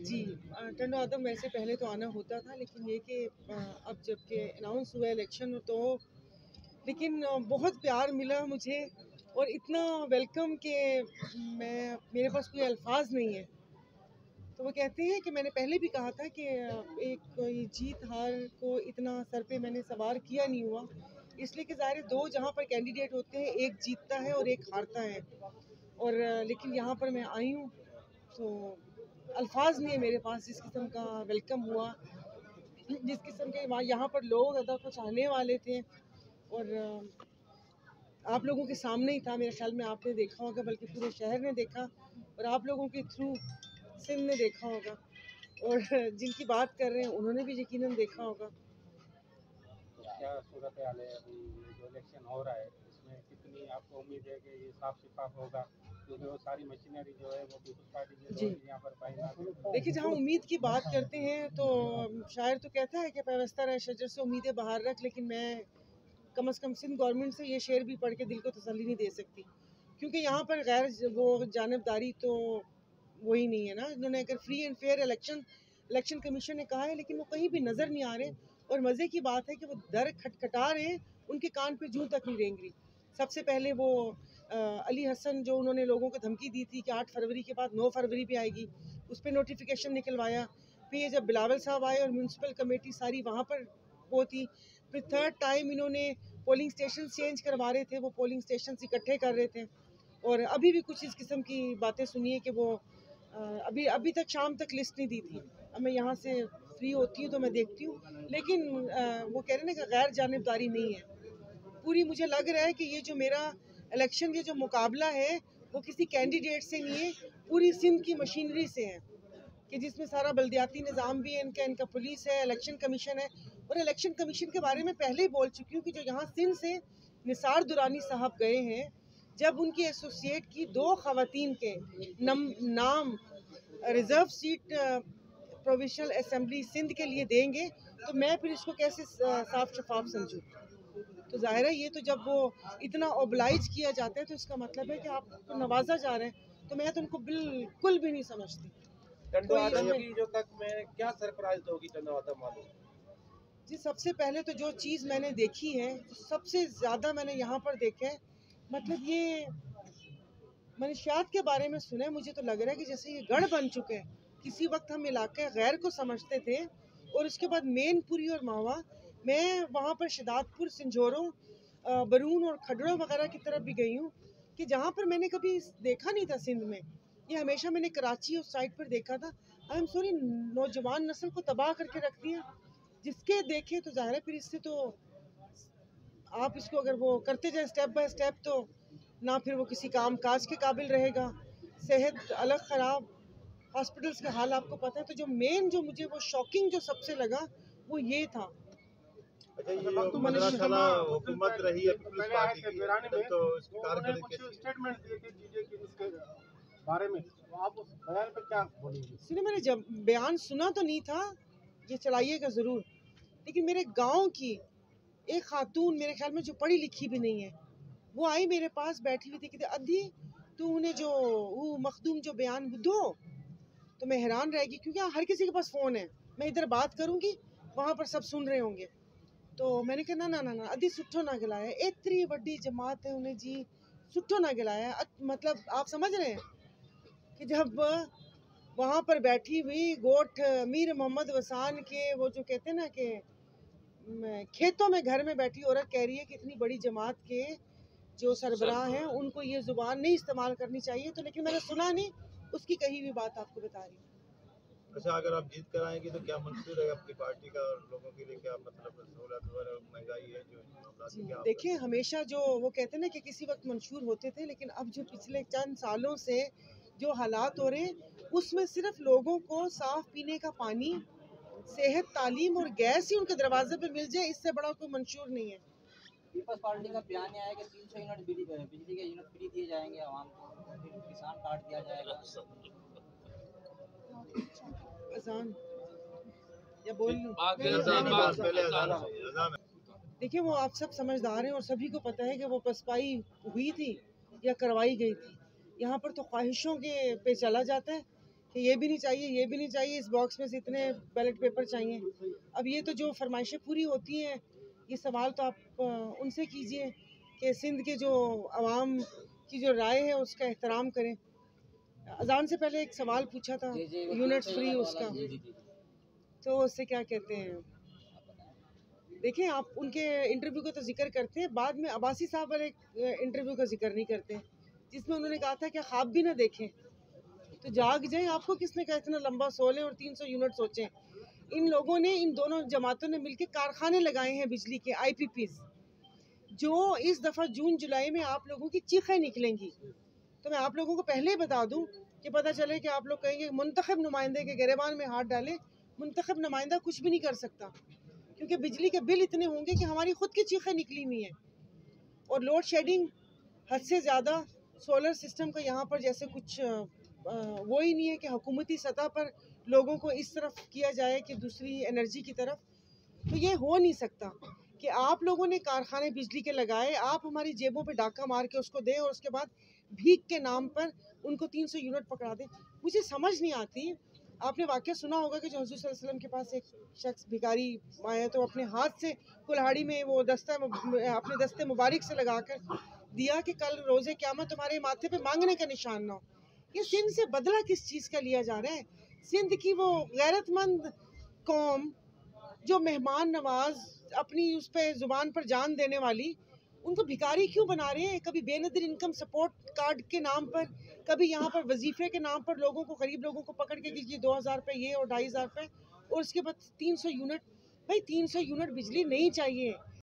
जी, टंडो आदम वैसे पहले तो आना होता था, लेकिन ये कि अब जब के अनाउंस हुआ इलेक्शन तो लेकिन बहुत प्यार मिला मुझे और इतना वेलकम कि मेरे पास कोई अल्फाज नहीं है। तो वो कहते हैं कि मैंने पहले भी कहा था कि एक कोई जीत हार को इतना सर पे मैंने सवार किया नहीं हुआ, इसलिए कि ज़ाहिर है दो जहाँ पर कैंडिडेट होते हैं, एक जीतता है और एक हारता है। और लेकिन यहाँ पर मैं आई हूँ तो अल्फाज नहीं है मेरे पास जिस किस्म का वेलकम हुआ, जिस किस्म के यहाँ पर लोग अदा को चाहने वाले थे। और आप लोगों के सामने ही था, मेरे ख्याल में आपने देखा होगा, बल्कि पूरे शहर ने देखा और आप लोगों के थ्रू सिंध ने देखा होगा, और जिनकी बात कर रहे हैं उन्होंने भी यकीनन देखा होगा। तो क्या सूरत हाल है अभी जो इलेक्शन हो रहा है, इसमें कितनी आपको उम्मीद है कि ये साफ शफाफ होगा, क्योंकि वो सारी मशीनरी जो है वो पीपल्स पार्टी के लोग यहाँ पर तैनात है। देखिए, जहाँ उम्मीद की बात करते हैं तो शायर तो कहता है कि पैवस्ता रहे शजर से उम्मीदें बाहर रख, लेकिन मैं कम से कम सिंध गवर्नमेंट से ये शेर भी पढ़ के दिल को तसल्ली नहीं दे सकती, क्योंकि यहाँ पर गैर वो जानबदारी तो वही नहीं है ना। इन्होंने अगर free and fair election commission ने कहा है, लेकिन वो कहीं भी नज़र नहीं आ रहे। और मज़े की बात है कि वो दर खटखटा रहे हैं, उनके कान पे जूं तक नहीं रेंग रही। सबसे पहले वो अली हसन जो उन्होंने लोगों को धमकी दी थी कि 8 फरवरी के बाद 9 फरवरी पे आएगी, उस पर नोटिफिकेशन निकलवाया। फिर ये जब बिलावल साहब आए और म्यूनसिपल कमेटी सारी वहाँ पर वो थी, फिर थर्ड टाइम इन्होंने पोलिंग स्टेशन चेंज करवा रहे थे, वो पोलिंग स्टेशन इकट्ठे कर रहे थे। और अभी भी कुछ इस किस्म की बातें सुनिए कि वो अभी तक शाम तक लिस्ट नहीं दी थी। अब मैं यहाँ से फ्री होती हूँ तो मैं देखती हूँ, लेकिन वो कह रहे हैं ना कि गैर जानिबदारी नहीं है पूरी। मुझे लग रहा है कि ये जो मेरा इलेक्शन के जो मुकाबला है वो किसी कैंडिडेट से नहीं है, पूरी सिंध की मशीनरी से है, कि जिसमें सारा बल्दियाती निज़ाम भी है, इनका पुलिस है, इलेक्शन कमीशन है। और इलेक्शन कमीशन के बारे में पहले ही बोल चुकी हूँ कि जो यहाँ सिंध से निसार दुरानी साहब गए हैं, जब उनकी एसोसिएट की 2 खवातीन के नाम reserve seat provisional assembly Sindh के लिए देंगे, तो मैं फिर इसको कैसे साफ शफाफ समझूँ। तो जाहिर है ये तो जब वो इतना ओबलाइज किया जाता है तो इसका मतलब है कि आपको नवाजा जा रहा है, तो मैं तो उनको बिल्कुल भी नहीं समझती। टंडो आदम की जो तक में क्या सरप्राइज होगी टंडो आदम वालों? जी, सबसे पहले तो जो चीज़ मैंने देखी है, सबसे ज़्यादा मैंने यहाँ पर देखा है, मतलब ये मनशियात के बारे में सुना है। मुझे तो लग रहा है कि जैसे ये गढ़ बन चुके हैं। किसी वक्त हम इलाके गैर को समझते थे, और उसके बाद मेनपुरी और मावा, मैं वहाँ पर शदादपुर, सिंजोरों, बरून और खडड़ा वगैरह की तरफ भी गई हूँ, कि जहाँ पर मैंने कभी देखा नहीं था सिंध में। ये हमेशा मैंने कराची उस साइड पर देखा था। आई एम सॉरी, नौजवान नस्ल को तबाह करके रख दिया। जिसके देखे तो ज़ाहिर है फिर इससे तो आप इसको अगर वो करते जाए स्टेप बाय स्टेप, तो ना फिर वो किसी काम काज के काबिल रहेगा। सेहत अलग ख़राब, हॉस्पिटल्स का हाल आपको पता है। तो जो मेन जो मुझे वो शॉकिंग जो सबसे लगा वो ये था। अच्छा, ये 15 साल हुकूमत रही है पीपल्स पार्टी की, तो इसकी कारकर्दगी कुछ स्टेटमेंट दिए थे चीजें कि इसके बारे में, तो आप उस बयान पे क्या बोलेंगे? सुनिए, मैंने जब बयान सुना तो नहीं था, ये चलाइएगा ज़रूर, लेकिन मेरे गाँव की एक खातून, मेरे ख्याल में जो पढ़ी लिखी भी नहीं है, वो आई मेरे पास बैठी हुई थी कि अधी तू उन्हें जो वो मखदूम जो बयान बुधो, तो मैं हैरान रह गई, क्योंकि हर किसी के पास फ़ोन है। मैं इधर बात करूँगी, वहाँ पर सब सुन रहे होंगे। तो मैंने कहा ना ना ना ना, अधी सुठो ना गिलाया, इतनी बड़ी जमात है उन्हें जी, सुठो ना गिलाया। मतलब आप समझ रहे हैं कि जब वहाँ पर बैठी हुई गोठ मीर मोहम्मद वसान के, वो जो कहते हैं ना कि खेतों में घर में बैठी औरत कह रही है कि इतनी बड़ी जमात के जो सरबराह हैं उनको ये ज़ुबान नहीं इस्तेमाल करनी चाहिए, तो लेकिन मैंने सुना नहीं, उसकी कही हुई बात आपको बता रही हूँ। अच्छा, अगर आप जीत कर आएंगे तो क्या मंशूर है अपनी पार्टी का और लोगों के लिए, क्या मतलब सहूलत और महंगाई है जो देखिए, हमेशा जो वो कहते हैं ना कि किसी वक्त मंशूर होते थे, लेकिन अब जो पिछले चंद सालों से जो हालात हो रहे हैं, उसमें सिर्फ लोगों को साफ पीने का पानी, सेहत, तालीम और गैस ही उनके दरवाजे पे मिल जाए, इससे बड़ा कोई मंशूर नहीं है। पीपल्स पार्टी का बयान आया कि 300 यूनिट बिजली के यूनिट फ्री दिए जाएंगे आवाम को, फिर किसान कार्ड दिया जाएगा। अजान या बोल लूं? देखिए, वो आप सब समझदार हैं और सभी को पता है कि वो पसपाई हुई थी या करवाई गई थी। यहाँ पर तो ख्वाहिशों के पे चला जाता है। कि ये भी नहीं चाहिए, ये भी नहीं चाहिए, इस बॉक्स में से इतने बैलेट पेपर चाहिए। अब ये तो जो फरमाइशें पूरी होती हैं, ये सवाल तो आप उनसे कीजिए कि सिंध के जो आवाम की जो राय है उसका एहतराम करें। अजान से पहले एक सवाल पूछा था यूनिट्स फ्री उसका, तो उससे क्या कहते हैं, देखिए आप उनके इंटरव्यू का तो जिक्र करते हैं, बाद में अब्बासी साहब वाले इंटरव्यू का जिक्र नहीं करते जिसमें उन्होंने कहा था कि ख्वाब भी ना देखें तो जाग जाए। आपको किसने कहा इतना लंबा सोलें और 300 यूनिट सोचें? इन लोगों ने, इन दोनों जमातों ने मिलकर कारखाने लगाए हैं बिजली के, IPPs, जो इस दफ़ा जून जुलाई में आप लोगों की चीखें निकलेंगी। तो मैं आप लोगों को पहले ही बता दूं कि पता चले कि आप लोग कहेंगे मुंतखब नुमाइंदे के गिरेबान में हाथ डालें। मुंतखब नुमाइंदा कुछ भी नहीं कर सकता, क्योंकि बिजली के बिल इतने होंगे कि हमारी खुद की चीखें निकली हुई हैं। और लोड शेडिंग हद से ज़्यादा, सोलर सिस्टम का यहाँ पर जैसे कुछ वो ही नहीं है कि हुकूमती सतह पर लोगों को इस तरफ किया जाए कि दूसरी एनर्जी की तरफ। तो ये हो नहीं सकता कि आप लोगों ने कारखाने बिजली के लगाए, आप हमारी जेबों पे डाका मार के उसको दें और उसके बाद भीख के नाम पर उनको 300 यूनिट पकड़ा दें। मुझे समझ नहीं आती। आपने वाक़या सुना होगा कि जो हुज़ूर सल्लल्लाहु अलैहि वसल्लम के पास एक शख्स भिखारी आया तो अपने हाथ से कुल्हाड़ी में वो अपने दस्ते मुबारक से लगाकर दिया कि कल रोज़े क़यामत तुम्हारे माथे पे मांगने का निशान ना हो। ये सिंध से बदला किस चीज़ का लिया जा रहा है? सिंध की वो गैरतमंद कौम जो मेहमान नवाज, अपनी उस पर ज़ुबान पर जान देने वाली, उनको भिखारी क्यों बना रहे हैं? कभी बेनज़ीर इनकम सपोर्ट कार्ड के नाम पर, कभी यहाँ पर वजीफ़े के नाम पर लोगों को, गरीब लोगों को पकड़ के कीजिए 2000 रुपये ये और 2500 रुपये, और उसके बाद 300 यूनिट। भाई 300 यूनिट बिजली नहीं चाहिए।